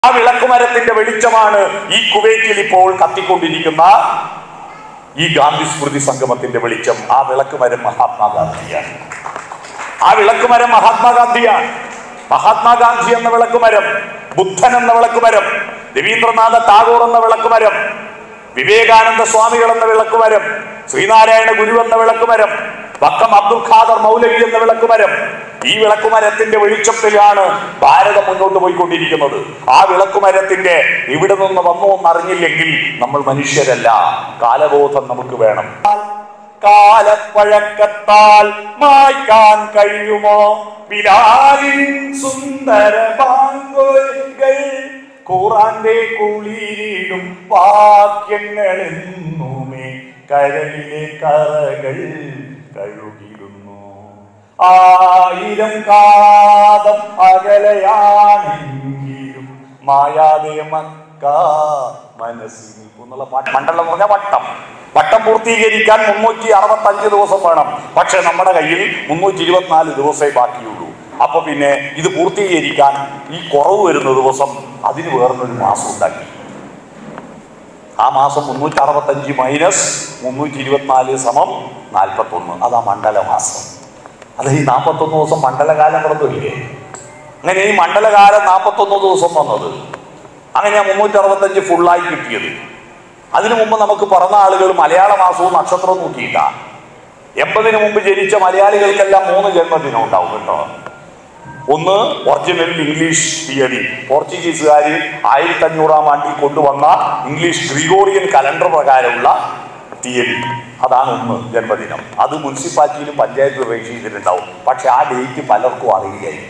ആ വിളക്കുമരത്തിന്റെ വെളിച്ചമാണ് ഈ കുവൈറ്റിൽ ഇപ്പോൾ കത്തിക്കൊണ്ടിരിക്കുന്ന ഈ ഗാന്ധി സ്മൃതി സംഗമത്തിന്റെ വെളിച്ചം. ആ വിളക്കുമരം മഹാത്മാഗാന്ധിയാണ്. ആ വിളക്കുമരം മഹാത്മാഗാന്ധിയാണ്. മഹാത്മാഗാന്ധി എന്ന വിളക്കുമരം, ബുദ്ധൻ എന്ന വിളക്കുമരം, രവീന്ദ്രനാഥ ടാഗോർ എന്ന വിളക്കുമരം, വിവേകാനന്ദ സ്വാമികൾ എന്ന വിളക്കുമരം, ശ്രീനാരായണ ഗുരു എന്ന വിളക്കുമരം, വക്കം അബ്ദുൽ ഖാദർ മൗലവി എന്ന വിളക്കുമരം, ഈ വിളക്കുമരത്തിന്റെ വെളിച്ചത്തിലാണ് ഭാരതം മുന്നോട്ട് പോയിക്കൊണ്ടിരിക്കുന്നത്. ആ വിളക്കുമരത്തിന്റെ ഇവിടെ നിന്ന് വന്നു എന്നറിഞ്ഞില്ലെങ്കിൽ നമ്മൾ മനുഷ്യരല്ല. കാലബോധം നമുക്ക് വേണം. കാലപ്പഴക്കത്താൽ മായ്ക്കാൻ കഴിയുമോ ബിലാലിൻ സുന്ദര ബാങ്കുകൾ, ഖുർആന്റെ കുളിരിടും വാക്യങ്ങളെന്നുമേ കരളിലെ കറകൾ കഴുകിടുന്നു. 1000 കാതം അകലെയാണെങ്കിലും മായാതെ മക്ക മനസ്സിൽ നിൽക്കുന്നുള്ള പാട്ട്. മണ്ഡലം എന്ന് പറഞ്ഞാൽ വട്ടം. വട്ടം പൂർത്തീകരിക്കാൻ 365 ദിവസം വേണം. പക്ഷെ നമ്മുടെ കയ്യിൽ 324 ദിവസമേ ബാക്കിയുള്ളൂ. അപ്പൊ പിന്നെ ഇത് പൂർത്തീകരിക്കാൻ ഈ കുറവ് വരുന്ന ദിവസം അതിന് വേറൊരു മാസം ഉണ്ടാക്കി. ആ മാസം 365 മൈനസ് 324 സമം 41. അതാ മണ്ഡലമാസം. അത് ഈ 41 ദിവസം മണ്ഡലകാലം കിടന്നില്ലേ? അങ്ങനെ ഈ മണ്ഡലകാലം 41 ദിവസം വന്നത്. അങ്ങനെയാ 365 ഫുള്ളായി കിട്ടിയത്. അതിനു മുമ്പ് നമുക്ക് പിറന്ന ആളുകൾ മലയാള മാസവും നക്ഷത്രവും നോക്കിയില്ല. 80-ന് മുമ്പ് ജനിച്ച മലയാളികൾക്കെല്ലാം 3 ജന്മദിനം ഉണ്ടാവും കേട്ടോ. ഒന്ന് ഒറിജിനൽ ഇംഗ്ലീഷ് തീയതി, പോർച്ചുഗീസുകാർ 1500-ാം ആണ്ടിൽ കൊണ്ടുവന്ന ഇംഗ്ലീഷ് ഗ്രിഗോറിയൻ കലണ്ടർ പ്രകാരമുള്ള തീയതി. അതാണ് ഒന്ന് ജന്മദിനം. അത് മുനിസിപ്പാലിറ്റിയിലും പഞ്ചായത്ത് രജിസ്റ്റർ ചെയ്തിട്ടുണ്ടാവും. പക്ഷെ ആ ഡേറ്റ് പലർക്കും അറിയില്ലായി.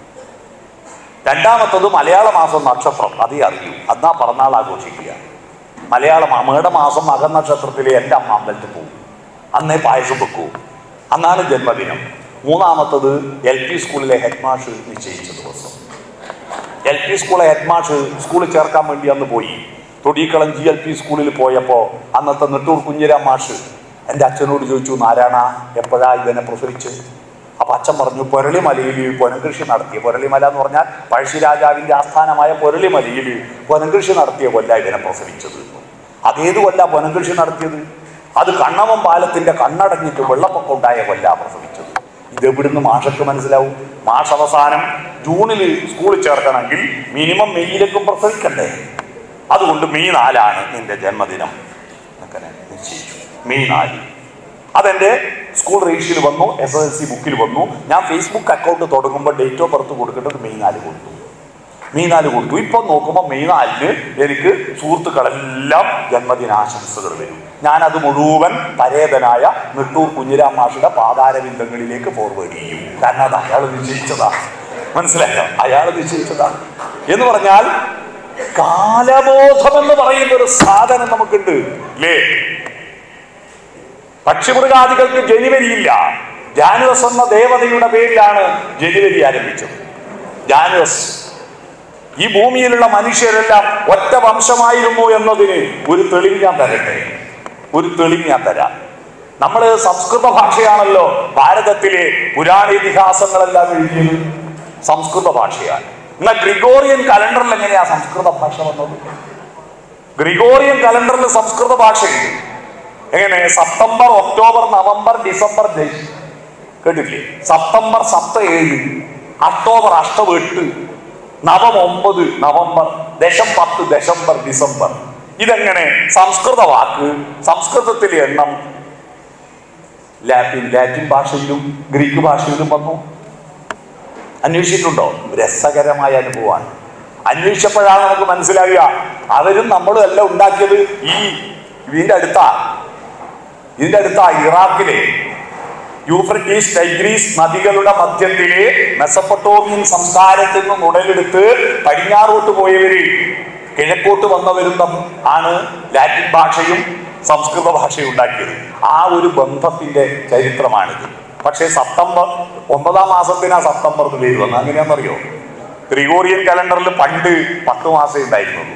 രണ്ടാമത്തത് മലയാള മാസം നക്ഷത്രം, അതേ അറിയൂ. അന്നാ പിറന്നാൾ ആഘോഷിക്കുക. മലയാളം മേടമാസം മകനക്ഷത്രത്തിലെ എൻ്റെ അമ്മ അമ്പലത്തിൽ പോകും. അന്നേ പായസം വെക്കൂ. അന്നാണ് ജന്മദിനം. മൂന്നാമത്തത് LP സ്കൂളിലെ ഹെഡ് മാഷ് നിശ്ചയിച്ച ദിവസം. LP സ്കൂളിലെ ഹെഡ് മാഷ് സ്കൂളിൽ ചേർക്കാൻ വേണ്ടി അന്ന് പോയി. തൊടിക്കളം GLP സ്കൂളിൽ പോയപ്പോൾ അന്നത്തെ നെട്ടൂർ കുഞ്ഞിരാം മാഷ് എൻ്റെ അച്ഛനോട് ചോദിച്ചു, നാരായണ എപ്പോഴാ ഇവനെ പ്രസവിച്ച്? അപ്പം അച്ഛൻ പറഞ്ഞു, പൊരളിമലയിൽ പൊനകൃഷി നടത്തിയ, പൊരളിമല എന്ന് പറഞ്ഞാൽ പഴശ്ശിരാജാവിൻ്റെ ആസ്ഥാനമായ പൊരളിമലയിൽ പൊനകൃഷി നടത്തിയ കൊല്ല ഇവനെ പ്രസവിച്ചത്. അതേത് കൊല്ല പൊനകൃഷി നടത്തിയത്? അത് കണ്ണവം പാലത്തിൻ്റെ കണ്ണടഞ്ഞിട്ട് വെള്ളപ്പൊക്കം ഉണ്ടായ കൊല്ല പ്രസവിച്ചത്. ഇതെവിടുന്ന് മാഷക്ക് മനസ്സിലാവും? മാഷ് അവസാനം ജൂണിൽ സ്കൂളിൽ ചേർക്കണമെങ്കിൽ മിനിമം മെയ്യിലേക്കും പ്രസവിക്കണ്ടേ? അതുകൊണ്ട് മെയ് 4 നിന്റെ ജന്മദിനം എന്നൊക്കെ നിശ്ചയിച്ചു. മെയ് 4 അതെൻ്റെ സ്കൂൾ രജിസ്റ്ററിൽ വന്നു, SSLC ബുക്കിൽ വന്നു. ഞാൻ ഫേസ്ബുക്ക് അക്കൗണ്ട് തുടങ്ങുമ്പോൾ ഡേറ്റ് ഓഫ് ബർത്ത് കൊടുക്കേണ്ടത് മെയ് 4 കൊടുത്തു. മെയ് 4 കൊടുത്തു. ഇപ്പം നോക്കുമ്പോൾ മെയ് 4 എനിക്ക് സുഹൃത്തുക്കളെല്ലാം ജന്മദിനാശംസകൾ വരും. ഞാനത് മുഴുവൻ പരേതനായ നെട്ടൂർ കുഞ്ഞിരാം മാഷിയുടെ പാതാരവിന്ദങ്ങളിലേക്ക് ഫോർവേഡ് ചെയ്യും. കാരണം അത് അയാൾ നിശ്ചയിച്ചതാ. മനസ്സിലായോ? അയാൾ നിശ്ചയിച്ചതാ. എന്ന് പറഞ്ഞാൽ കാലബോധം എന്ന് പറയുന്ന ഒരു സാധനം നമുക്കുണ്ട് അല്ലേ? പക്ഷിമൃഗാദികൾക്ക് ജനുവരി ഇല്ല. ജാനുവസ് എന്ന ദേവതയുടെ പേരിലാണ് ജനുവരി ആരംഭിച്ചത്. ജാനുവസ്. ഈ ഭൂമിയിലുള്ള മനുഷ്യരെല്ലാം ഒറ്റ വംശമായിരുന്നു എന്നതിന് ഒരു തെളിവ് ഞാൻ തരട്ടെ. ഒരു തെളിവ് ഞാൻ തരാം. നമ്മൾ സംസ്കൃത ഭാഷയാണല്ലോ ഭാരതത്തിലെ പുരാണ ഇതിഹാസങ്ങളെല്ലാം എഴുതിയത് സംസ്കൃത ഭാഷയാണ്. എന്നാൽ ഗ്രിഗോറിയൻ കലണ്ടറിൽ എങ്ങനെയാ സംസ്കൃത ഭാഷ വന്നത്? ഗ്രിഗോറിയൻ കലണ്ടറിൽ സംസ്കൃത ഭാഷയുണ്ട്. എങ്ങനെ? സെപ്റ്റംബർ, ഒക്ടോബർ, നവംബർ, ഡിസംബർ, കേട്ടില്ലേ? സെപ്റ്റംബർ 7, ഒക്ടോബർ 8, നവം 9 നവംബർ, ദശം 10 ദശംബർ, ഡിസംബർ. ഇതെങ്ങനെ? സംസ്കൃത വാക്ക്, സംസ്കൃതത്തിലെ എണ്ണം ലാറ്റിൻ ഭാഷയിലും ഗ്രീക്ക് ഭാഷയിലും വന്നു. അന്വേഷിച്ചിട്ടുണ്ടോ? രസകരമായ അനുഭവമാണ്. അന്വേഷിച്ചപ്പോഴാണ് നമുക്ക് മനസ്സിലാവുക അവരും നമ്മളും എല്ലാം ഉണ്ടാക്കിയത് ഇതിൻ്റെ അടുത്താ ഇറാഖിലെ യൂഫ്രട്ടീസ് ടൈഗ്രീസ് നദികളുടെ മധ്യത്തിലെ മെസപ്പൊട്ടോമിയൻ സംസ്കാരത്തിൽ നിന്ന് ഉടലെടുത്ത് പടിഞ്ഞാറോട്ട് പോയവര് കിഴക്കോട്ട് വന്നവരും ആണ് ലാറ്റിൻ ഭാഷയും സംസ്കൃത ഭാഷയും ഉണ്ടാക്കിയത്. ആ ഒരു ബന്ധത്തിന്റെ ചരിത്രമാണിത്. പക്ഷേ സെപ്റ്റംബർ 9-ാം മാസത്തിനാ സെപ്റ്റംബർ എന്ന് പേര് വന്നത്. അങ്ങനെയാണെന്നറിയോ? ഗ്രിഗോറിയൻ കലണ്ടറിൽ പണ്ട് 10 മാസമേ ഉണ്ടായിരുന്നുള്ളൂ,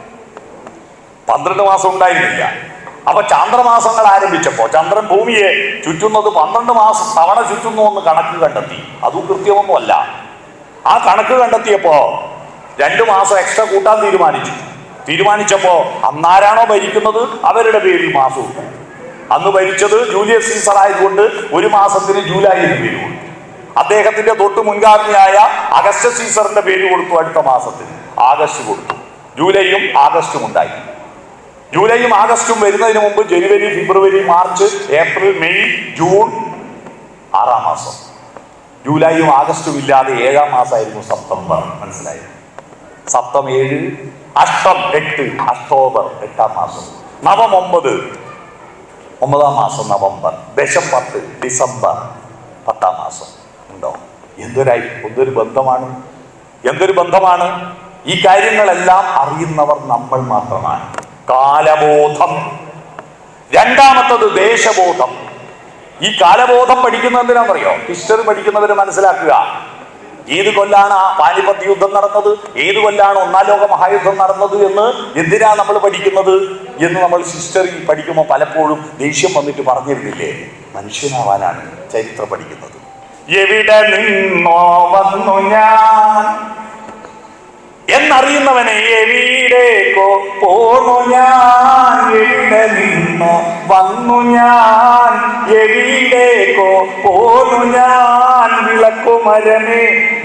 12 മാസം ഉണ്ടായിരുന്നില്ല. അപ്പൊ ചാന്ദ്രമാസങ്ങൾ ആരംഭിച്ചപ്പോ ചന്ദ്രൻ ഭൂമിയെ ചുറ്റുന്നത് 12 മാസം തവണ ചുറ്റുന്നു എന്ന് കണക്ക് കണ്ടെത്തി. അതും കൃത്യമൊന്നുമല്ല. ആ കണക്ക് കണ്ടെത്തിയപ്പോ 2 മാസം എക്സ്ട്രാ കൂട്ടാൻ തീരുമാനിച്ചപ്പോ അന്നാരാണോ ഭരിക്കുന്നത് അവരുടെ പേരിൽ മാസവും. അന്ന് ഭരിച്ചത് ജൂലിയസ് സീസർ ആയതുകൊണ്ട് 1 മാസത്തിന് ജൂലൈ എന്ന് പേര് കൊടുത്തു. അദ്ദേഹത്തിന്റെ തൊട്ട് മുൻഗാമിയായ അഗസ്റ്റ് സീസറിന്റെ പേര് കൊടുത്തു. അടുത്ത മാസത്തിന് ആഗസ്റ്റ് കൊടുത്തു. ജൂലൈയും ആഗസ്റ്റും ഉണ്ടായി. ജൂലൈയും ആഗസ്റ്റും വരുന്നതിന് മുമ്പ് ജനുവരി, ഫെബ്രുവരി, മാർച്ച്, ഏപ്രിൽ, മെയ്, ജൂൺ 6 മാസം. ജൂലൈയും ആഗസ്റ്റും ഇല്ലാതെ 7 മാസമായിരുന്നു സെപ്റ്റംബർ. മനസ്സിലായത്? സപ്തം 7, അഷ്ടം 8, അക്ടോബർ 8 മാസം, നവം 9, 9 മാസം നവംബർ, ദശം 10, ഡിസംബർ 10 മാസം. ഉണ്ടോ? എന്തൊരു ബന്ധമാണ്. ഈ കാര്യങ്ങളെല്ലാം അറിയുന്നവർ നമ്മൾ മാത്രമാണ്. കാലബോധം. രണ്ടാമത്തത് ദേശബോധം. ഈ കാലബോധം പഠിക്കുന്നത് എന്തിനാണെന്നറിയോ? ഹിസ്റ്ററി പഠിക്കുന്നവര് മനസ്സിലാക്കുക, ഏത് കൊല്ലാണ് ആ പാനിപ്പത്ത് യുദ്ധം നടന്നത്, ഏത് കൊല്ലാണ് 1-ാം ലോക മഹായുദ്ധം നടന്നത് എന്ന് എന്തിനാ നമ്മൾ പഠിക്കുന്നത് എന്ന് നമ്മൾ ഹിസ്റ്ററി പഠിക്കുമ്പോൾ പലപ്പോഴും ദേഷ്യം വന്നിട്ട് പറഞ്ഞിരുന്നില്ലേ? മനുഷ്യനാവാനാണ് ചരിത്രം പഠിക്കുന്നത്. എവിടെ നിന്നോ വന്നു ഞാൻ എന്നറിയുന്നവനെ എവിടേക്കോ പോന്നു ഞാൻ, എവിടെ നിന്നോ വന്നു ഞാൻ, എവിടേക്കോ പോന്നു ഞാൻ, വിളക്കുമരമേ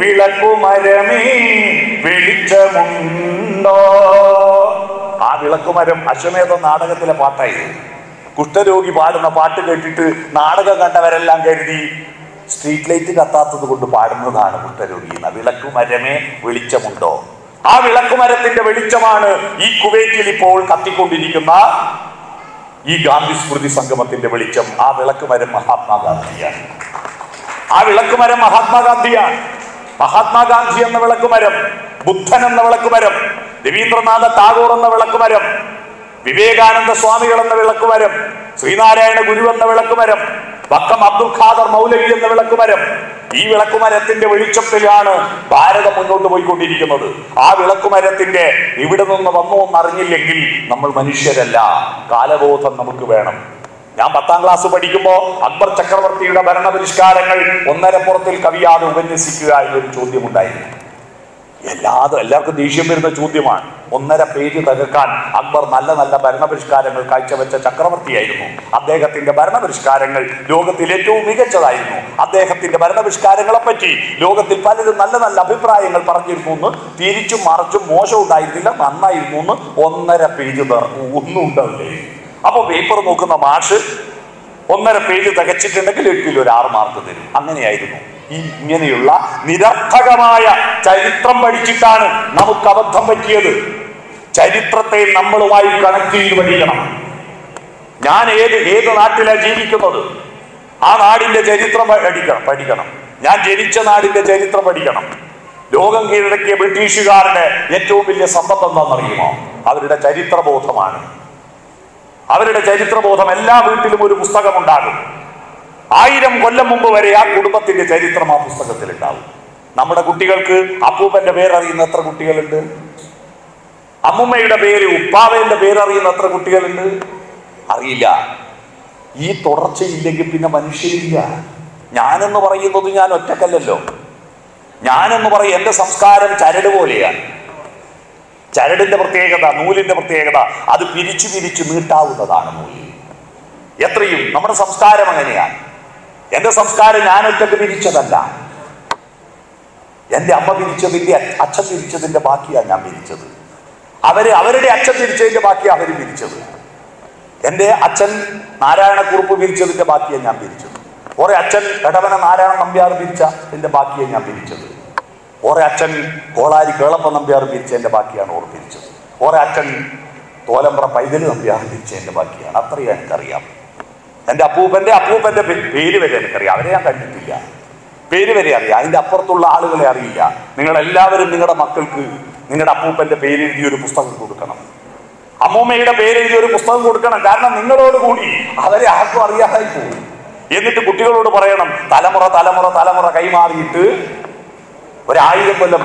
വെളിച്ചമുണ്ടോ. ആ വിളക്കുമരം അശ്വമേധ നാടകത്തിലെ പാട്ടായിരുന്നു. കുഷ്ഠരോഗി പാടുന്ന പാട്ട് കേട്ടിട്ട് നാടകം കണ്ടവരെല്ലാം കരുതി സ്ട്രീറ്റ് ലൈറ്റ് കത്താത്തത് കൊണ്ട് പാടുന്നതാണ് കുഷ്ഠരോഗി. വിളക്കുമരമേ വെളിച്ചമുണ്ടോ. ആ വിളക്കുമരത്തിന്റെ വെളിച്ചമാണ് ഈ കുവൈറ്റിൽ ഇപ്പോൾ കത്തിക്കൊണ്ടിരിക്കുന്ന ഈ ഗാന്ധി സ്മൃതി സംഗമത്തിന്റെ വെളിച്ചം. ആ വിളക്കുമരം മഹാത്മാഗാന്ധിയാണ്. മഹാത്മാഗാന്ധി എന്ന വിളക്കുമരം, ബുദ്ധൻ എന്ന വിളക്കുമരം, രവീന്ദ്രനാഥ ടാഗോർ എന്ന വിളക്കുമരം, വിവേകാനന്ദ സ്വാമികൾ എന്ന വിളക്കുമരം, ശ്രീനാരായണ ഗുരു എന്ന വിളക്കുമരം, വക്കം അബ്ദുൽ ഖാദർ മൗലവി എന്ന വിളക്കുമരം. ഈ വിളക്കുമരത്തിന്റെ വെളിച്ചത്തിലാണ് ഭാരതം മുന്നോട്ട് പോയിക്കൊണ്ടിരിക്കുന്നത്. ആ വിളക്കുമരത്തിന്റെ ഇവിടെ നിന്ന് വന്നു എന്നറിഞ്ഞില്ലെങ്കിൽ നമ്മൾ മനുഷ്യരല്ല. കാലബോധം നമുക്ക് വേണം. ഞാൻ 10ാം ക്ലാസ് പഠിക്കുമ്പോൾ അക്ബർ ചക്രവർത്തിയുടെ ഭരണപരിഷ്കാരങ്ങൾ 1.5 പുറത്തിൽ കവിയാതെ ഉപന്യസിക്കുക എന്നൊരു ചോദ്യമുണ്ടായിരുന്നു. എല്ലാവർക്കും ദേഷ്യം വരുന്ന ചോദ്യമാണ്. 1.5 പേജ് തകർക്കാൻ അക്ബർ നല്ല ഭരണപരിഷ്കാരങ്ങൾ കാഴ്ചവെച്ച ചക്രവർത്തിയായിരുന്നു. അദ്ദേഹത്തിന്റെ ഭരണപരിഷ്കാരങ്ങൾ ലോകത്തിൽ ഏറ്റവും മികച്ചതായിരുന്നു. അദ്ദേഹത്തിന്റെ ഭരണപരിഷ്കാരങ്ങളെ പറ്റി ലോകത്തിൽ പലരും നല്ല അഭിപ്രായങ്ങൾ പറഞ്ഞിരുന്നു എന്ന്, തിരിച്ചും മറിച്ചും മോശം ഉണ്ടായിരുന്നില്ല, നന്നായിരുന്നു എന്ന് 1.5 പേജ് ഒന്നും ഉണ്ടാവില്ലേ. അപ്പൊ പേപ്പർ നോക്കുന്ന മാഷ് 1.5 പേജ് തികച്ചിട്ടുണ്ടെങ്കിൽ 8ൽ ഒരു 6 മാർക്ക് തരും. അങ്ങനെയായിരുന്നു. ഇങ്ങനെയുള്ള നിരർത്ഥകമായ ചരിത്രം പഠിച്ചിട്ടാണ് നമുക്ക് അബദ്ധം പറ്റിയത്. ചരിത്രത്തെ നമ്മളുമായി കണക്ട് ചെയ്ത് പഠിക്കണം. ഞാൻ ഏത് നാട്ടിലാണ് ജീവിക്കുന്നത്, ആ നാടിന്റെ ചരിത്രം പഠിക്കണം. ഞാൻ ജനിച്ച നാടിന്റെ ചരിത്രം പഠിക്കണം. ലോകം കീഴടക്കിയ ബ്രിട്ടീഷുകാരുടെ ഏറ്റവും വലിയ സമ്പത്ത് എന്താണെന്നറിയുമോ? അവരുടെ ചരിത്രബോധമാണ്. അവരുടെ ചരിത്രബോധം. എല്ലാ വീട്ടിലും ഒരു പുസ്തകം ഉണ്ടാകും. 1000 കൊല്ലം മുമ്പ് വരെ ആ കുടുംബത്തിന്റെ ചരിത്രം ആ പുസ്തകത്തിൽ ഉണ്ടാവും. നമ്മുടെ കുട്ടികൾക്ക് അപ്പൂപ്പന്റെ പേരറിയുന്ന എത്ര കുട്ടികളുണ്ട്? അമ്മുമ്മയുടെ പേര്, ഉപ്പാവേന്റെ പേരറിയുന്ന എത്ര കുട്ടികളുണ്ട്? അറിയില്ല. ഈ തുടർച്ചയില്ലെങ്കിൽ പിന്നെ മനുഷ്യരില്ല. ഞാനെന്ന് പറയുന്നത് ഞാൻ ഒറ്റക്കല്ലല്ലോ. ഞാനെന്ന് പറയും എന്റെ സംസ്കാരം ചരട് പോലെയാണ്. ചരടിന്റെ പ്രത്യേകത, നൂലിന്റെ പ്രത്യേകത, അത് പിരിച്ചു നീട്ടാവുന്നതാണ് നൂല്. എത്രയും നമ്മുടെ സംസ്കാരം അങ്ങനെയാണ്. എന്റെ സംസ്കാരം ഞാൻ ഒറ്റക്ക് പിരിച്ചതല്ല. എന്റെ അമ്മ പിരിച്ചതിന്റെ, അച്ഛൻ പിരിച്ചതിന്റെ ബാക്കിയാണ് ഞാൻ പിരിച്ചത്. അവരുടെ അച്ഛൻ പിരിച്ചതിന്റെ ബാക്കിയാണ് അവർ പിരിച്ചത്. എന്റെ അച്ഛൻ നാരായണക്കുറുപ്പ് പിരിച്ചതിന്റെ ബാക്കിയാണ് ഞാൻ പിരിച്ചത്. ഓരോ അച്ഛൻ എടവന നാരായണ നമ്പ്യാർ പിരിച്ചതിന്റെ ബാക്കിയാണ് ഞാൻ പിരിച്ചത്. ഓരോ അച്ഛൻ കോളാരി കേളപ്പ നമ്പ്യാർ പിരിച്ചതിന്റെ ബാക്കിയാണ് ഓർ പിരിച്ചത്. ഓരോ അച്ഛൻ തോലമ്പ്ര പൈതൽ നമ്പ്യാർ പിരിച്ചതിന്റെ ബാക്കിയാണ്. അത്രയും എനിക്കറിയാം. എൻ്റെ അപ്പൂപ്പന്റെ പേര് വരെ എനിക്കറിയാം. അവരെ ഞാൻ കണ്ടിട്ടില്ല, പേര് വരെ അറിയാം. അതിൻ്റെ അപ്പുറത്തുള്ള ആളുകളെ അറിയില്ല. നിങ്ങളെല്ലാവരും നിങ്ങളുടെ മക്കൾക്ക് നിങ്ങളുടെ അപ്പൂപ്പന്റെ പേരെഴുതിയ ഒരു പുസ്തകം കൊടുക്കണം. അമ്മൂമ്മയുടെ പേരെഴുതിയ ഒരു പുസ്തകം കൊടുക്കണം. കാരണം നിങ്ങളോട് കൂടി അവരെ ആർക്കും അറിയാതായി പോകും. എന്നിട്ട് കുട്ടികളോട് പറയണം, തലമുറ കൈമാറിയിട്ട് 1000 കൊല്ലം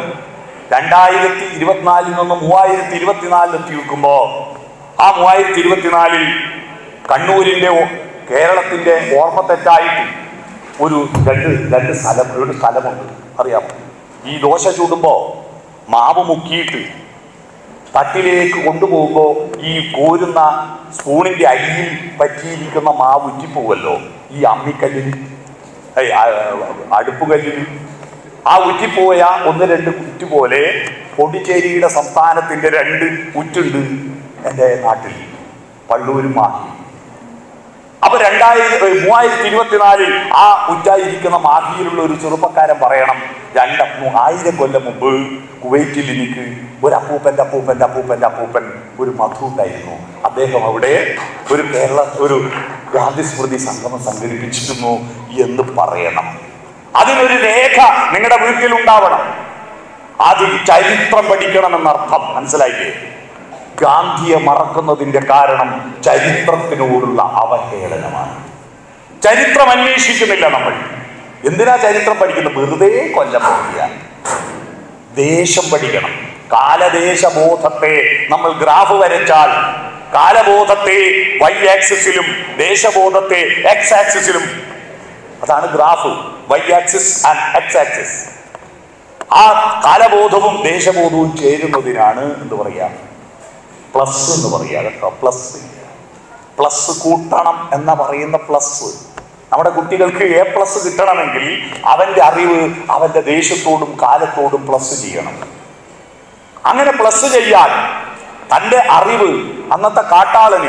2024 നിന്ന് 3024 എത്തിയിരിക്കുമ്പോ ആ 3024 കണ്ണൂരിന്റെ കേരളത്തിന്റെ ഓർമ്മ തെറ്റായിട്ട് ഒരു സ്ഥലമുണ്ട്. അറിയാമോ? ഈ ദോശ ചൂടുമ്പോ മാവ് മുക്കിയിട്ട് തട്ടിലേക്ക് കൊണ്ടുപോകുമ്പോൾ ഈ കോരുന്ന സ്പൂണിന്റെ അടിയിൽ പറ്റിയിരിക്കുന്ന മാവ് ഉറ്റിപ്പോവല്ലോ ഈ അമ്മിക്കല്ലിൽ, അടുപ്പുകല്ലിൽ. ആ ഉറ്റിപ്പോയ 1-2 ഉറ്റ് പോലെ പോണ്ടിച്ചേരിയുടെ സംസ്ഥാനത്തിന്റെ 2 ഉറ്റുണ്ട് എൻ്റെ നാട്ടിൽ, പള്ളൂരും മാഹി. അപ്പൊ 3024 ആ ഉറ്റായിരിക്കുന്ന മാഹിയിലുള്ള ഒരു ചെറുപ്പക്കാരൻ പറയണം, 1000 കൊല്ലം മുമ്പ് കുവൈറ്റിൽ എനിക്ക് ഒരു അപ്പൂപ്പൻ ഒരു മധു ഉണ്ടായിരുന്നു. അദ്ദേഹം അവിടെ ഒരു ഗാന്ധി സ്മൃതി സംഗമം സംഘടിപ്പിച്ചിരുന്നു എന്ന് പറയണം. അതിനൊരു രേഖ നിങ്ങളുടെ വീട്ടിൽ ഉണ്ടാവണം. അതിൽ ചരിത്രം പഠിക്കണമെന്നർത്ഥം. മനസ്സിലായില്ലേ? ഗാന്ധിയെ മറക്കുന്നതിന്റെ കാരണം ചരിത്രത്തിനോടുള്ള അവഹേളനമാണ്. ചരിത്രം അന്വേഷിക്കുന്നില്ല നമ്മൾ. എന്തിനാ ചരിത്രം പഠിക്കുന്നത്? വെറുതെ കൊല്ലം പഠിക്കുക. ദേശം പഠിക്കണം. കാലദേശബോധത്തെ നമ്മൾ ഗ്രാഫ് വരച്ചാൽ കാലബോധത്തെ y ആക്സിസിലും ദേശബോധത്തെ x ആക്സിസിലും, അതാണ് graph. y axis and x axis. ആ കാലബോധവും ദേശബോധവും ചേരുന്നതിനാണ് എന്ത് പറയാ, പ്ലസ് എന്ന് പറയാ കേട്ടോ. പ്ലസ് കൂട്ടണം എന്ന പറയുന്ന പ്ലസ്. നമ്മുടെ കുട്ടികൾക്ക് A+ കിട്ടണമെങ്കിൽ അവന്റെ അറിവ് അവന്റെ ദേശത്തോടും കാലത്തോടും പ്ലസ് ചെയ്യണം. അങ്ങനെ പ്ലസ് ചെയ്യാൻ തന്റെ അറിവ്, അന്നത്തെ കാട്ടാളന്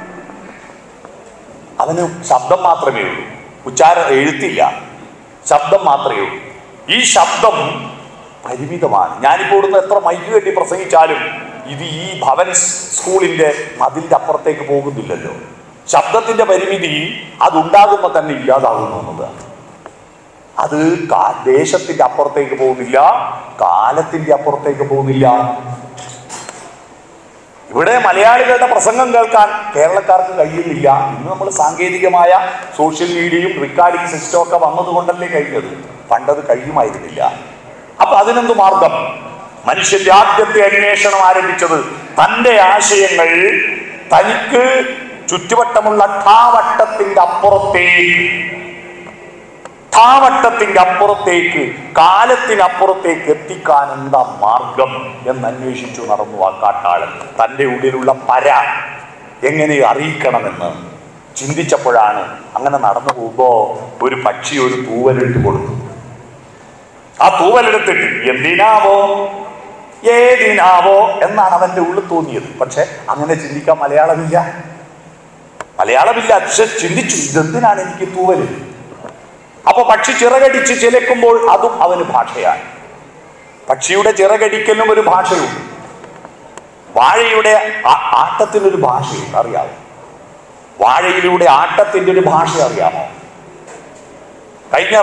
അവന് ശബ്ദം മാത്രമേ ഉള്ളൂ, എഴുത്തില്ല, ശബ്ദം മാത്രമേ ഉള്ളൂ. ഈ ശബ്ദം പരിമിതമാണ്. ഞാനിപ്പോൾ ഇവിടുന്ന് എത്ര മൈക്ക് കെട്ടി പ്രസംഗിച്ചാലും ഇത് ഈ ഭവൻ സ്കൂളിന്റെ മതിലിന്റെ അപ്പുറത്തേക്ക് പോകുന്നില്ലല്ലോ. ശബ്ദത്തിന്റെ പരിമിതി അതുണ്ടാകുമ്പോൾ തന്നെ ഇല്ലാതാകുന്നു എന്നതാണ്. അത് ദേശത്തിന്റെ അപ്പുറത്തേക്ക് പോകുന്നില്ല, കാലത്തിന്റെ അപ്പുറത്തേക്ക് പോകുന്നില്ല. ഇവിടെ മലയാളികളുടെ പ്രസംഗം കേൾക്കാൻ കേരളക്കാർക്ക് കഴിയുന്നില്ല. ഇന്ന് നമ്മൾ സാങ്കേതികമായ സോഷ്യൽ മീഡിയയും റെക്കോർഡിംഗ് സിസ്റ്റം ഒക്കെ വന്നതുകൊണ്ടല്ലേ കഴിഞ്ഞത്. പണ്ടത് കഴിയുമായിരുന്നില്ല. അപ്പൊ അതിനെന്ത് മാർഗം? മനുഷ്യന്റെ ആദ്യത്തെ അന്വേഷണം ആരംഭിച്ചത് തന്റെ ആശയങ്ങൾ തനിക്ക് ചുറ്റുവട്ടമുള്ള ഠാവട്ടത്തിന്റെ അപ്പുറത്തേക്ക് കാലത്തിനപ്പുറത്തേക്ക് എത്തിക്കാൻ എന്താ മാർഗം എന്നന്വേഷിച്ചു നടന്നു ആ കാട്ടാളൻ. തൻ്റെ ഉള്ളിലുള്ള പര എങ്ങനെ അറിയിക്കണമെന്ന് ചിന്തിച്ചപ്പോഴാണ് അങ്ങനെ നടന്നു പോകുമ്പോ ഒരു പക്ഷി ഒരു തൂവലിട്ട് കൊടുത്തു. ആ തൂവലെടുത്തിട്ട് എന്തിനാവോ ഏതിനാവോ എന്നാണ് അവന്റെ ഉള്ളിൽ തോന്നിയത്. പക്ഷെ അങ്ങനെ ചിന്തിക്കാൻ മലയാളമില്ല. പക്ഷെ ചിന്തിച്ചു, ഇതെന്തിനാണ് എനിക്ക് തൂവല്? അപ്പൊ പക്ഷി ചിറകടിച്ച് ചിലക്കുമ്പോൾ അതും അവന് ഭാഷയാണ്. പക്ഷിയുടെ ചിറകടിക്കലും ഒരു ഭാഷയുണ്ട്. വാഴയുടെ ആട്ടത്തിനൊരു ഭാഷയുണ്ട്, അറിയാമോ? വാഴയിലൂടെ ആട്ടത്തിന്റെ ഒരു ഭാഷ അറിയാമോ? കഴിഞ്ഞ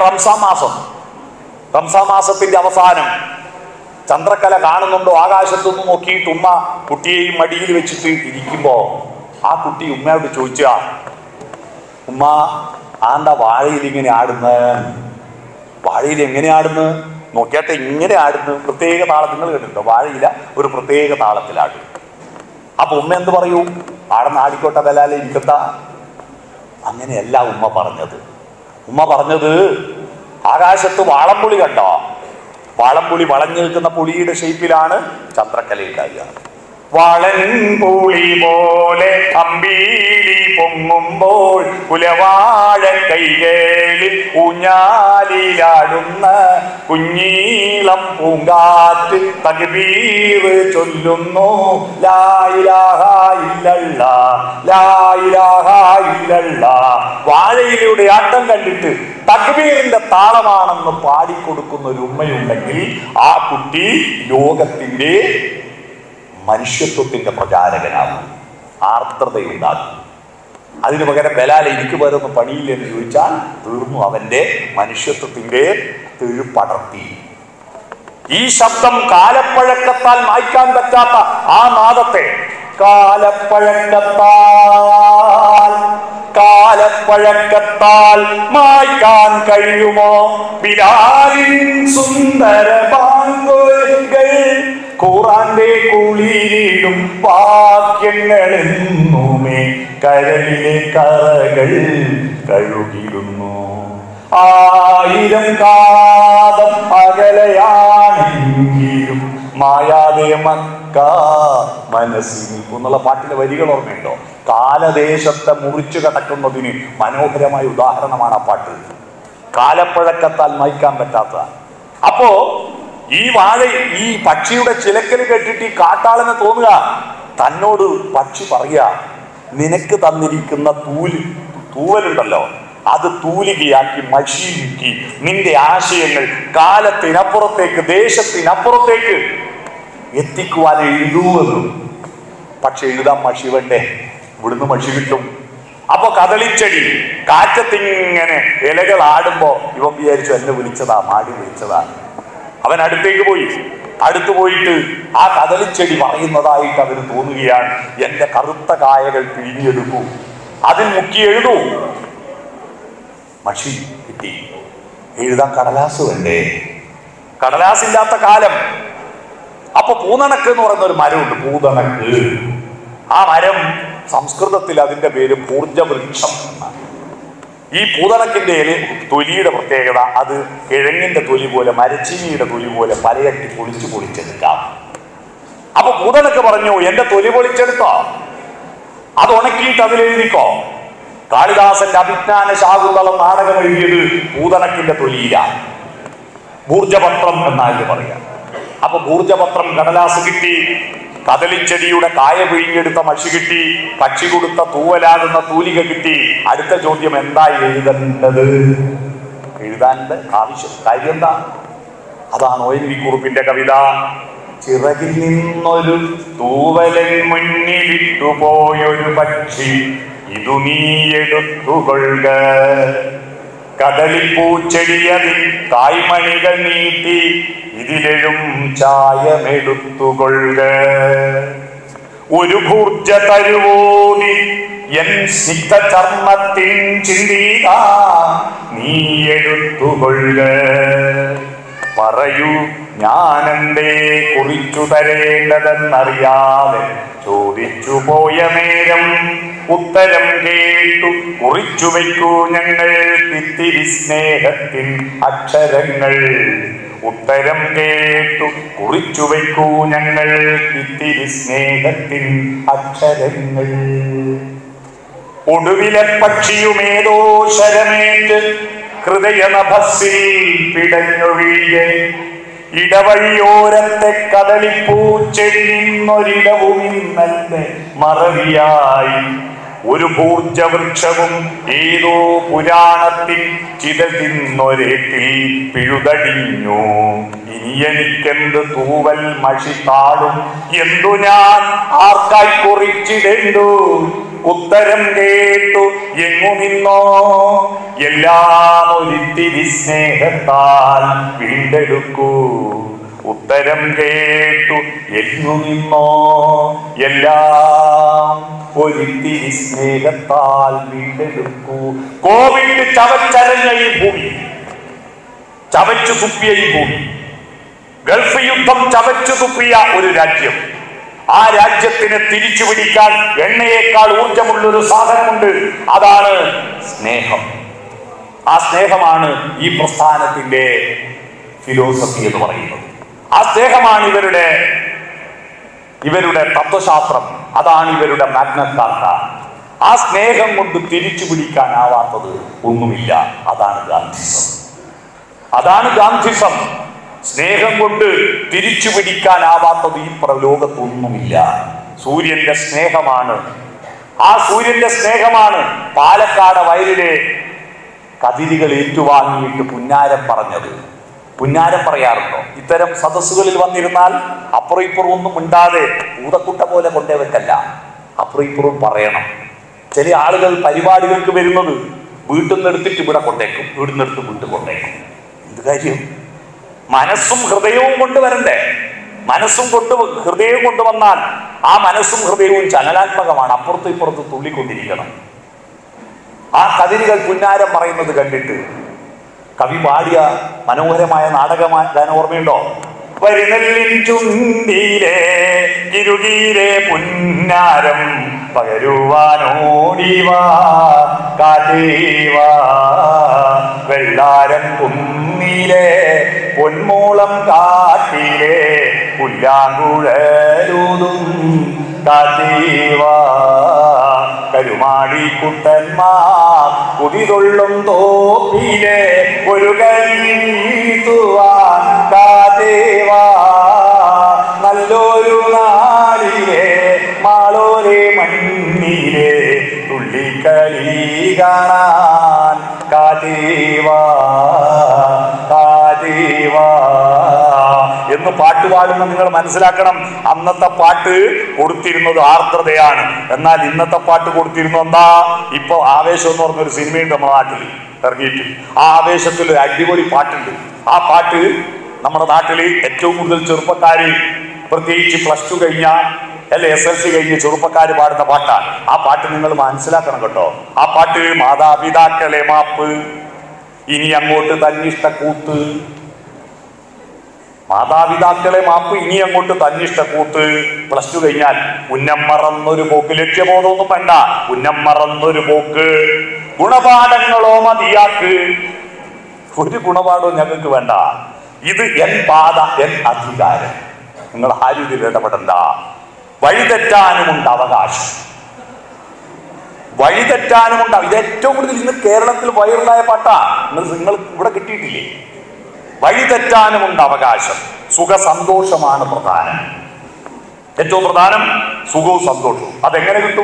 റംസാൻ മാസത്തിന്റെ അവസാനം ചന്ദ്രക്കല കാണുന്നുണ്ടോ? ആകാശത്തുനിന്ന് നോക്കിയിട്ട് ഉമ്മ കുട്ടിയെയും മടിയിൽ വെച്ചിട്ട് ഇരിക്കുമ്പോ ആ കുട്ടി ഉമ്മയോട് ചോദിച്ച, ഉമ്മ ആണ്ടാ വാഴയിൽ ഇങ്ങനെ ആടുന്ന്? വാഴയിൽ എങ്ങനെ ആടുന്നു? നോക്കിയാട്ടെ, ഇങ്ങനെ ആടുന്നു. പ്രത്യേക താളം. നിങ്ങൾ കേട്ടിട്ടുണ്ടോ? വാഴയില ഒരു പ്രത്യേക താളത്തിലാടും. അപ്പൊ ഉമ്മ എന്ത് പറയൂ? ആടുന്ന ആടിക്കോട്ടെ, ബലാലെ ഇരിക്കത്ത. അങ്ങനെയല്ല ഉമ്മ പറഞ്ഞത്. ആകാശത്ത് വാളംപുളി കണ്ടോ? വാളംപുളി വളഞ്ഞു നിൽക്കുന്ന പുളിയുടെ ഷേപ്പിലാണ് ചന്ദ്രക്കല ഉണ്ടാകുക. വളൻപുളി പോലെ അമ്പീലി പൊങ്ങുമ്പോൾ കുലവാഴ കൈകളിൽ ഊഞ്ഞാലിലാടുന്ന കുഞ്ഞീളം പൂങ്കാറ്റ് തക്ബീർ ചൊല്ലുന്നു. ലാ ഇലാഹ ഇല്ലല്ലാഹ്, ലാ ഇലാഹ ഇല്ലല്ലാഹ്. വാഴയിലൂടെ ആട്ടം കണ്ടിട്ട് തക്ബീറിന്റെ താളമാണെന്ന് പാടിക്കൊടുക്കുന്ന ഒരു ഉമ്മയുണ്ടെങ്കിൽ ആ കുട്ടി ലോകത്തിന്റെ മനുഷ്യത്വത്തിന്റെ പ്രചാരകനാകും. ആർദ്രതയുണ്ടാകും. അതിനു പകരം ബലാല എനിക്ക് വേറൊന്നും പണിയില്ലെന്ന് ചോദിച്ചാൽ തീർന്നു അവന്റെ മനുഷ്യത്വത്തിന്റെ തെഴുപടർത്തി. ഈ ശബ്ദം കാലപ്പഴക്കത്താൽ മായ്ക്കാൻ പറ്റാത്ത ആ നാദത്തെ കാലപ്പഴക്കത്താൽ മായ്ക്കാൻ കഴിയുമോ? ബിലാലിൻ സുന്ദര ബാങ്കുകൾ ഖുർആന്റെ കുളിരിടും വാക്യങ്ങളെന്നുമേ കരളിലെ കറകൾ കഴുകിടുന്നു. 1000 കാതം അകലെയാണെങ്കിലും മായാതെ മക്ക മനസ്സിൽ എന്നുള്ള പാട്ടിലെ വരികൾ ഓർമ്മയുണ്ടോ? കാലദേശത്തെ മുറിച്ചു കടക്കുന്നതിന് മനോഹരമായ ഉദാഹരണമാണ് ആ പാട്ട്. കാലപ്പഴക്കത്താൽ മായ്ക്കാൻ പറ്റാത്ത. അപ്പോ ഈ ഈ പക്ഷിയുടെ ചിലക്കൽ കേട്ടിട്ട് ഈ കാട്ടാളന് തോന്നുക, തന്നോട് പക്ഷി പറയാ, നിനക്ക് തന്നിരിക്കുന്ന തൂവലുണ്ടല്ലോ, അത് തൂലികയാക്കി മഷിയിലിക്കി നിന്റെ ആശയങ്ങൾ കാലത്തിനപ്പുറത്തേക്ക് ദേശത്തിനപ്പുറത്തേക്ക് എത്തിക്കുവാൻ എഴുതുവെന്നും. പക്ഷെ എഴുതാൻ മഷി വേണ്ടേ? ഇവിടുന്ന് മഷി കിട്ടും. അപ്പൊ കദളിച്ചെടി കാറ്റത്തിങ്ങനെ ഇലകൾ ആടുമ്പോ ഇവൻ വിചാരിച്ചു എന്നെ വിളിച്ചതാ, മാടി വിളിച്ചതാ. അവൻ അടുത്തേക്ക് പോയി. അടുത്തു പോയിട്ട് ആ കദളിച്ചെടി പറയുന്നതായിട്ട് അവന് തോന്നുകയാണ്, എന്റെ കറുത്ത കായകൾ പിഴിഞ്ഞെടുക്കൂ, അതിൽ മുക്കി എഴുതൂ. മഷി കിട്ടി. എഴുതാൻ കടലാസ് വേണ്ടേ? കടലാസില്ലാത്ത കാലം. അപ്പൊ പൂതണക്ക് എന്ന് പറയുന്ന ഒരു മരമുണ്ട്, പൂതണക്ക്. ആ മരം സംസ്കൃതത്തിൽ അതിന്റെ പേര് പൂർജവൃക്ഷം എന്നാണ്. ഈ പൂതണക്കിന്റെ തൊലിയുടെ പ്രത്യേകത, അത് കിഴങ്ങിന്റെ തൊലി പോലെ, മരച്ചീനിയുടെ തൊലി പോലെ പലയട്ടി പൊളിച്ചെടുക്കാം. അപ്പൊ പൂതണക്ക് പറഞ്ഞു, എന്റെ തൊലി പൊളിച്ചെടുത്തോ, അത് ഉണക്കിയിട്ട് അതിലെഴുതിക്കോ. കാളിദാസന്റെ അഭിജ്ഞാന ശാകുന്തളം നാടകം എഴുതിയത് പൂതണക്കിന്റെ തൊലിയിലാണ്. ഭൂർജപത്രം എന്നാണ് പറയാ. അപ്പൊ ഭൂർജപത്രം കടലാസ് കിട്ടി, കദളിച്ചെടിയുടെ കായ പിഴിഞ്ഞെടുത്ത മഷി കിട്ടി, പക്ഷി കൊടുത്ത തൂവലാകുന്ന തൂലിക കിട്ടി. അടുത്ത ചോദ്യം, എന്താ എഴുതേണ്ടത്? എഴുതാൻ്റെ കാര്യം എന്താ? അതാണ് ONV കുറുപ്പിന്റെ കവിത. ചിറകിൽ നിന്നൊരു തൂവലൻ മുന്നിലിട്ടുപോയൊരു പക്ഷി, ഇതു നീ എടുത്തുകൊള്ളുക. കദളിപ്പൂച്ചെടിയതിൽ തായ്മണികൾ നീട്ടി, ഇതിലെഴും ചായമെടുത്തുകൊള്ളുക. ഒരു ഭൂർജ തരുവോടി എൻ സ്നിഗ്ധ ചർമ്മത്തിൻ ചിന്തിക, നീ എടുത്തുകൊള്ളുക. പറയൂ, ഞാനെന്തേ കുറിച്ചു തരേണ്ടതെന്നറിയാതെ ചോദിച്ചു പോയ നേരം ഉത്തരം കേട്ടു കുറിച്ചു വയ്ക്കൂ ഞങ്ങൾ ഇത്തിരി സ്നേഹത്തിൻ അക്ഷരങ്ങൾ. ഉത്തരം കേട്ടു കുറിച്ചു വയ്ക്കൂ ഞങ്ങൾ ഇത്തിരി സ്നേഹത്തിൻ അക്ഷരങ്ങൾ. ഒടുവിലെ പക്ഷിയുമേതോ ശരമേറ്റ് ഹൃദയനഭസ്സിൽ പിടഞ്ഞു വീഴെ, ഇടവഴിയോരത്തെ കദളിപ്പൂച്ചെടി നിന്നൊരിടവുമിന്നന്റെ മറവിയായി. ഒരു ഭൂർജവൃക്ഷവും ഏതോ പുരാണത്തിൽ ചിതൽ തിന്നൊരേട്ടിൽ പിഴുതടിഞ്ഞു. ഇനി എനിക്കെന്ത് തൂവൽ മഷി താളും, എന്തു ഞാൻ ആർക്കായി കുറിച്ചിടേണ്ടു? ഉത്തരം കേട്ടു എങ്ങു നിന്നോ എല്ലാം ഒരിത്തിരി സ്നേഹത്താൽ വീണ്ടെടുക്കൂ. ഉത്തരം കേട്ടു എങ്ങു നിന്നോ എല്ലാം ഒരിത്തിരി സ്നേഹത്താൽ വീണ്ടെടുക്കൂ. കോവിഡ് ചവച്ചരഞ്ഞ ഈ ഭൂമി, ചവച്ചു തുപ്പിയ ഈ ഭൂമി, ഗൾഫ് യുദ്ധം ചവച്ചു തുപ്പിയ ഒരു രാജ്യം. ആ രാജ്യത്തിനെ തിരിച്ചു പിടിക്കാൻ എണ്ണയേക്കാൾ ഊർജമുള്ളൊരു സാധനമുണ്ട്, അതാണ് സ്നേഹം. ആ സ്നേഹമാണ് ഈ പ്രസ്ഥാനത്തിന്റെ ഫിലോസഫി എന്ന് പറയുന്നത്. ആ സ്നേഹമാണ് ഇവരുടെ തത്വശാസ്ത്രം, അതാണ് ഇവരുടെ മാഗ്ന കാർട്ട. ആ സ്നേഹം കൊണ്ട് തിരിച്ചു പിടിക്കാനാവാത്തത് ഒന്നുമില്ല. അതാണ് ഗാന്ധിസം. സ്നേഹം കൊണ്ട് തിരിച്ചു പിടിക്കാനാവാത്തത് ഈ പ്രലോകത്തൊന്നുമില്ല. സൂര്യന്റെ സ്നേഹമാണ്. ആ സൂര്യന്റെ സ്നേഹമാണ് പാലക്കാട് വയലിലെ കതിരുകൾ ഏറ്റുവാങ്ങിയിട്ട് പുന്നാരം പറഞ്ഞത്. പുന്നാരം പറയാറുണ്ടോ? ഇത്തരം സദസ്സുകളിൽ വന്നിരുന്നാൽ അപ്പുറം ഇപ്പുറം ഒന്നും മിണ്ടാതെ പൂതക്കുട്ട പോലെ കൊണ്ടേ വെക്കല്ല, അപ്പുറം ഇപ്പുറം പറയണം. ചില ആളുകൾ പരിപാടികൾക്ക് വരുന്നത് വീട്ടിൽ നിന്ന് എടുത്തിട്ട് ഇവിടെ കൊണ്ടേക്കും, ഇവിടുന്ന് എടുത്ത് വീട്ടിൽ കൊണ്ടേക്കും. എന്ത് കാര്യം? മനസ്സും ഹൃദയവും കൊണ്ടുവരണ്ടേ? ഹൃദയവും കൊണ്ടുവന്നാൽ ആ മനസ്സും ഹൃദയവും ചലനാത്മകമാണ്, അപ്പുറത്തും ഇപ്പുറത്ത് തുള്ളിക്കൊണ്ടിരിക്കണം. ആ കതിരുകൾ പുന്നാരം പറയുന്നത് കണ്ടിട്ട് കവി പാടിയ മനോഹരമായ നാടകഗാനം ഓർമ്മയുണ്ടോ? വരിനെല്ലിൻ ചുണ്ടിലെ ഇരുകീരെ പുന്നാരം പകരുവാനോടിവാ കാറ്റേവാ, വെള്ളാരം കുന്നിലെ പൊന്മൂളം കാട്ടിലെ പുല്ലാങ്കുഴലൂതും കാറ്റീവാ കരുമാടിക്കുട്ടന്മാർ കുതിതൊള്ളും തോപ്പിലെ ഒരു കൈത്തുവാൻ കാറ്റേവാ നല്ലൊരു നാളിലെ മാളോരെ മണ്ണിലെ തുള്ളിക്കളി കാണാൻ കാറ്റേവാ കാറ്റേവാ എന്ന് പാട്ട് പാടുമ്പോൾ നിങ്ങൾ മനസ്സിലാക്കണം, അന്നത്തെ പാട്ട് കൊടുത്തിരുന്നത് ആർദ്രതയാണ്. എന്നാൽ ഇന്നത്തെ പാട്ട് കൊടുത്തിരുന്നു എന്താ? ഇപ്പൊ ആവേശം എന്ന് പറഞ്ഞൊരു സിനിമയുണ്ട് നമ്മുടെ നാട്ടിൽ ഇറങ്ങിയിട്ട്. ആ ആവേശത്തിൽ ഒരു അടിപൊളി പാട്ടുണ്ട്. ആ പാട്ട് നമ്മുടെ നാട്ടിൽ ഏറ്റവും കൂടുതൽ ചെറുപ്പക്കാര്, പ്രത്യേകിച്ച് +2 കഴിഞ്ഞ അല്ലെ SLC കഴിഞ്ഞ ചെറുപ്പക്കാര് പാടുന്ന പാട്ടാണ്. ആ പാട്ട് നിങ്ങൾ മനസ്സിലാക്കണം കേട്ടോ. ആ പാട്ട് മാതാപിതാക്കളെ മാപ്പ്, ഇനി അങ്ങോട്ട് തന്നിഷ്ട കൂത്ത്. മാതാപിതാക്കളെ മാപ്പ്, ഇനി അങ്ങോട്ട് തന്നിഷ്ട കൂത്ത്. +2 കഴിഞ്ഞാൽ ഉന്നം മറന്നൊരു പോക്ക്, ലക്ഷ്യബോധമൊന്നും വേണ്ട, ഉന്നം മറന്നൊരു പോക്ക്. ഗുണപാഠങ്ങളോ മതിയാക്ക്, ഒരു ഗുണപാഠവും ഞങ്ങൾക്ക് വേണ്ട. ഇത് എൻ പാത, എൻ അധികാരം, നിങ്ങൾ ആരും ഇതിൽ ഇടപെടണ്ട. വഴിതെറ്റാനുമുണ്ട് അവകാശം, വഴിതെറ്റാനുമുണ്ട്. ഇത് ഏറ്റവും കൂടുതൽ ഇന്ന് കേരളത്തിൽ വൈറലായ പാട്ടാ. നിങ്ങൾ ഇവിടെ കിട്ടിയിട്ടില്ലേ? വഴിതെറ്റാനുമുണ്ട് അവകാശം, സുഖസന്തോഷമാണ് പ്രധാനം. ഏറ്റവും പ്രധാനം സുഖവും സന്തോഷവും. അതെങ്ങനെ കിട്ടും?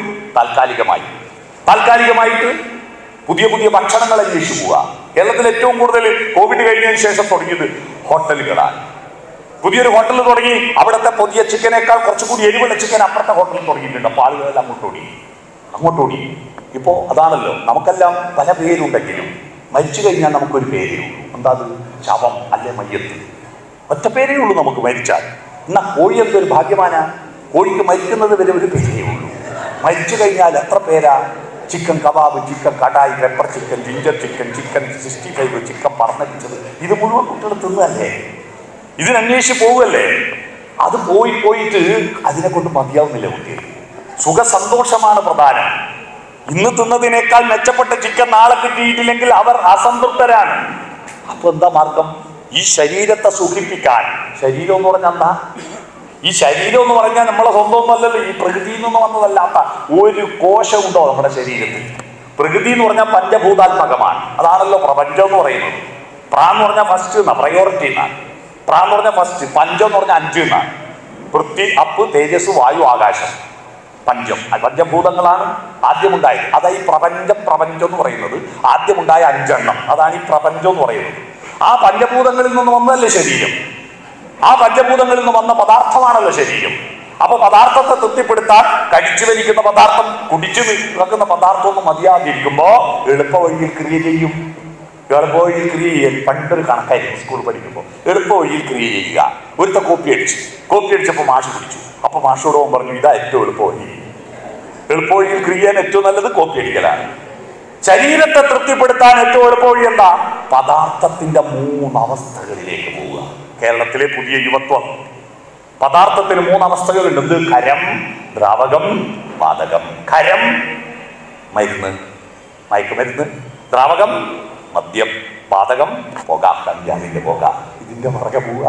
താൽക്കാലികമായിട്ട് പുതിയ പുതിയ ഭക്ഷണങ്ങൾ അന്വേഷിച്ചു പോവുക. കേരളത്തിൽ ഏറ്റവും കൂടുതൽ കോവിഡ് കഴിഞ്ഞതിന് ശേഷം തുടങ്ങിയത് ഹോട്ടലുകളാണ്. പുതിയൊരു ഹോട്ടൽ തുടങ്ങി, അവിടുത്തെ പുതിയ ചിക്കനേക്കാൾ കുറച്ചുകൂടി എരിവുള്ള ചിക്കൻ അപ്പുറത്തെ ഹോട്ടലിൽ തുടങ്ങിയിട്ടുണ്ട്. അപ്പോൾ ആളുകളെല്ലാം അങ്ങോട്ടോടി. ഇപ്പോ അതാണല്ലോ, നമുക്കെല്ലാം പല പേരുണ്ടെങ്കിലും മരിച്ചു കഴിഞ്ഞാൽ നമുക്കൊരു പേരേ ഉള്ളൂ. എന്താ അത്? ശവം അല്ലെ മയ്യത്ത്, ഒറ്റ പേരേ ഉള്ളൂ നമുക്ക് മരിച്ചാൽ. എന്നാൽ കോഴി എന്തൊരു ഭാഗ്യമാനാ, കോഴിക്ക് മരിക്കുന്നത് വരെ ഒരു പേരേ ഉള്ളൂ. മരിച്ചു കഴിഞ്ഞാൽ എത്ര പേരാ? Chicken kebab, chicken kadai, pepper chicken, ginger chicken, chicken 65, chicken പറന്നടിച്ചത്, ഇത് മുഴുവൻ കുട്ടികൾ തിന്നല്ലേ, ഇതിനന്വേഷിച്ച് പോവുകയല്ലേ. അത് പോയിട്ട് അതിനെ കൊണ്ട് മതിയാവുന്നില്ല കുട്ടികൾ. സുഖസന്തോഷമാണ് പ്രധാനം. ഇന്ന് തിന്നതിനേക്കാൾ മെച്ചപ്പെട്ട ചിക്കൻ നാളെ കിട്ടിയിട്ടില്ലെങ്കിൽ അവർ അസംതൃപ്തരാണ്. അപ്പൊ എന്താ മാർഗം? ഈ ശരീരത്തെ സുഖിപ്പിക്കാൻ. ശരീരം എന്ന് പറഞ്ഞാൽ എന്താ? ഈ ശരീരം എന്ന് പറഞ്ഞാൽ നമ്മളെ സ്വന്തമൊന്നും അല്ലല്ലോ, ഈ പ്രകൃതിയിൽ നിന്ന് വന്നതല്ലാത്ത ഒരു കോശമുണ്ടോ നമ്മുടെ ശരീരത്തിൽ? പ്രകൃതി എന്ന് പറഞ്ഞാൽ പഞ്ചഭൂതാത്മകമാണ്. അതാണല്ലോ പ്രപഞ്ചം എന്ന് പറയുന്നത്. എന്ന് പറഞ്ഞാൽ ഫസ്റ്റ് എന്നാ, പ്രയോറിറ്റി എന്നാണ്. എന്ന് പറഞ്ഞാൽ ഫസ്റ്റ്, പഞ്ചം എന്ന് പറഞ്ഞാൽ 5 എന്നാണ്. പൃഥ്വി, അപ്പ്, തേജസ്, വായു, ആകാശം, പഞ്ചഭൂതങ്ങളാണ് ആദ്യമുണ്ടായത്. അതാ ഈ പ്രപഞ്ചം എന്ന് പറയുന്നത്. ആദ്യമുണ്ടായ 5 എണ്ണം, അതാണ് ഈ പ്രപഞ്ചം എന്ന് പറയുന്നത്. ആ പഞ്ചഭൂതങ്ങളിൽ നിന്ന് വന്നതല്ലേ ശരീരം. ആ പഞ്ചഭൂതങ്ങളിൽ നിന്ന് വന്ന പദാർത്ഥമാണല്ലോ ശരീരം. അപ്പൊ പദാർത്ഥത്തെ തൃപ്തിപ്പെടുത്താൻ കഴിച്ചു വലിക്കുന്ന പദാർത്ഥം, കുടിച്ചു നിൽക്കുന്ന പദാർത്ഥം ഒന്നും മതിയാതിരിക്കുമ്പോ എളുപ്പ വഴിയിൽ ക്രിയ ചെയ്യും. എളുപ്പവഴിയിൽ ക്രിയ ചെയ്യൽ പണ്ടൊരു കണക്കായിരിക്കും. സ്കൂൾ പഠിക്കുമ്പോൾ എളുപ്പവഴിയിൽ ക്രിയ ചെയ്യുക. ഒരുത്ത കോപ്പി അടിച്ചപ്പോൾ മാഷ് പിടിച്ചു. അപ്പൊ മാഷോട് പറഞ്ഞു, ഇതാ ഏറ്റവും എളുപ്പവഴിയിൽ ക്രിയ ചെയ്യാൻ ഏറ്റവും നല്ലത് കോപ്പി അടിക്കലാണ്. ശരീരത്തെ തൃപ്തിപ്പെടുത്താൻ ഏറ്റവും എളുപ്പവഴി എന്താ? പദാർത്ഥത്തിന്റെ 3 അവസ്ഥകളിലേക്ക് പോവുക. കേരളത്തിലെ പുതിയ യുവത്വം, പദാർത്ഥത്തിന് 3 അവസ്ഥകളുണ്ട്. എന്ത്? ഖരം, ദ്രാവകം, വാതകം. ഖരം മരുന്ന്, മയക്കുമരുന്ന്. ദ്രാവകം മദ്യം. വാതകം പുക, കഞ്ചാവിന്റെ പുക. ഇതിന്റെ പുറകെ പോവുക.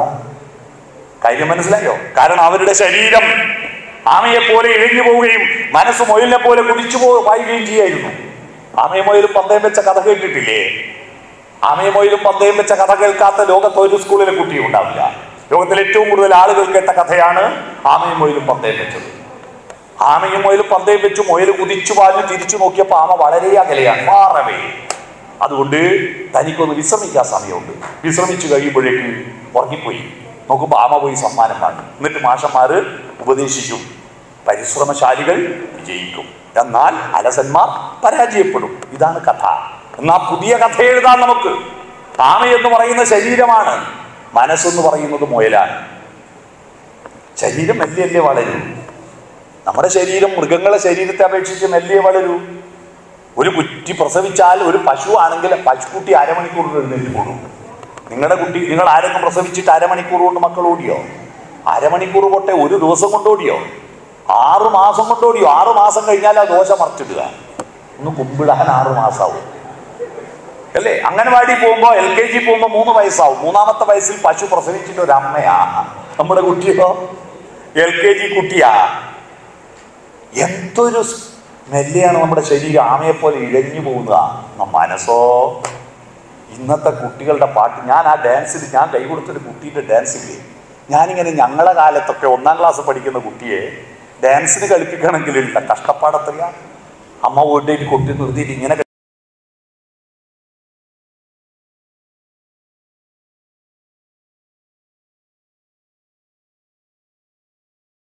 കാര്യം മനസ്സിലായോ? കാരണം അവരുടെ ശരീരം ആമയെ പോലെ ഇഴഞ്ഞു പോവുകയും മനസ്സ് മൊയിലിനെ പോലെ കുതിച്ചു പായുകയും ചെയ്യായിരുന്നു. ആമയും മൊയിലും പന്തയം വെച്ച കഥ കേട്ടിട്ടില്ലേ? ആമയും മൊയിലും പന്തയം വെച്ച കഥ കേൾക്കാത്ത ലോകത്ത് ഒരു സ്കൂളിലെ കുട്ടിയും ഉണ്ടാവില്ല. ലോകത്തിൽ ഏറ്റവും കൂടുതൽ ആളുകൾ കേട്ട കഥയാണ് ആമയും മൊയിലും പന്തയം വെച്ചത്. ആമയും മൊയിലും പന്തയം വെച്ചു, മൊയിൽ കുതിച്ചു പാഞ്ഞു തിരിച്ചു നോക്കിയപ്പോൾ ആമ വളരെ അകലെയാണ്, മാറവേ. അതുകൊണ്ട് തനിക്കൊന്ന് വിശ്രമിക്കാൻ സമയമുണ്ട്. വിശ്രമിച്ചു കഴിയുമ്പോഴേക്ക് ഉറങ്ങിപ്പോയി. നോക്കുമ്പോൾ ആമ പോയി സമ്മാനം വാങ്ങി. എന്നിട്ട് മാഷന്മാര് ഉപദേശിക്കും, പരിശ്രമശാലികൾ വിജയിക്കും, എന്നാൽ അലസന്മാർ പരാജയപ്പെടും. ഇതാണ് കഥ. എന്നാൽ പുതിയ കഥ എഴുതാൻ നമുക്ക്. ആമ എന്ന് പറയുന്ന ശരീരമാണ്, മനസ്സെന്ന് പറയുന്നത് മുയലാണ്. ശരീരം മെല്ലെ വളരൂ. നമ്മുടെ ശരീരം മൃഗങ്ങളെ ശരീരത്തെ അപേക്ഷിച്ച് മെല്ലെ വളരൂ. ഒരു കുട്ടി പ്രസവിച്ചാൽ, ഒരു പശു ആണെങ്കിൽ പശുക്കുട്ടി അരമണിക്കൂർ എഴുന്നേറ്റ് കൂടും. നിങ്ങൾ ആരെങ്കിലും പ്രസവിച്ചിട്ട് അരമണിക്കൂർ കൊണ്ട് മക്കൾ ഓടിയോ? അരമണിക്കൂർ പൊട്ടെ ഒരു ദിവസം കൊണ്ട് ഓടിയോ? 6 മാസം കൊണ്ട് ഓടിയോ? 6 മാസം കഴിഞ്ഞാൽ ആ ദോശ മറിച്ചിടുക. ഒന്ന് കുമ്പിടാൻ 6 മാസമാവും അല്ലേ? അംഗൻവാടി പോകുമ്പോൾ, LKG പോകുമ്പോൾ 3 വയസ്സാവും. 3-ാമത്തെ വയസ്സിൽ പശു പ്രസവിച്ചിട്ട് ഒരു അമ്മയാ. നമ്മുടെ കുട്ടിയോ LKG കുട്ടിയാ. എന്തൊരു സ്മെല്ലാണ് നമ്മുടെ ശരീരം, ആമയെപ്പോലെ ഇഴഞ്ഞു പോകുന്നതാ. മനസ്സോ ഇന്നത്തെ കുട്ടികളുടെ പാട്ട്. ഞാൻ ആ ഡാൻസിൽ ഞാൻ കൈ കൊടുത്തൊരു കുട്ടീൻ്റെ ഡാൻസില്ലേ, ഞാനിങ്ങനെ ഞങ്ങളെ കാലത്തൊക്കെ 1ാം ക്ലാസ് പഠിക്കുന്ന കുട്ടിയെ ഡാൻസിന് കളിപ്പിക്കണമെങ്കിലില്ല കഷ്ടപ്പാടത്രയാ. അമ്മ വീട്ടിൽ കൊട്ടി നിർത്തിയിട്ട് ഇങ്ങനെ